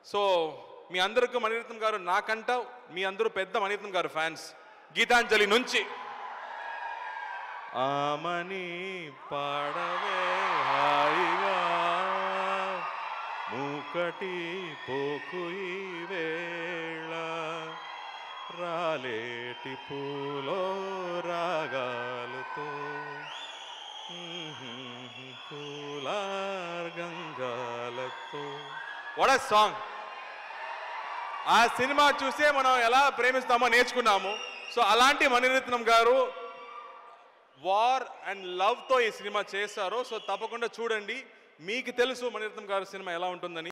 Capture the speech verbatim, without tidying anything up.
So మీ అందరికీ మణిరత్నం గారు నాకంట మీ అందరూ పెద్ద మణిరత్నం గారు ఫ్యాన్స్. గీతాంజలి నుంచి ఆమని పాడవే హాయిగా మూకటి పోకు ఈ వేళ రాలేటి పూలో రాగాలతో పూలార్ గంగాలతో. What a song! ఆ సినిమా చూసే మనం ఎలా ప్రేమిస్తామో నేర్చుకున్నాము. సో అలాంటి మణిరత్నం గారు వార్ అండ్ లవ్తో ఈ సినిమా చేశారు. సో తప్పకుండా చూడండి. మీకు తెలుసు మణిరత్నం గారు సినిమా ఎలా ఉంటుందని.